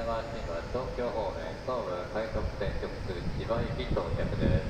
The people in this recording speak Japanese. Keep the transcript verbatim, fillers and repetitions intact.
川新橋東京方面東武快速電直通千葉行き到着です。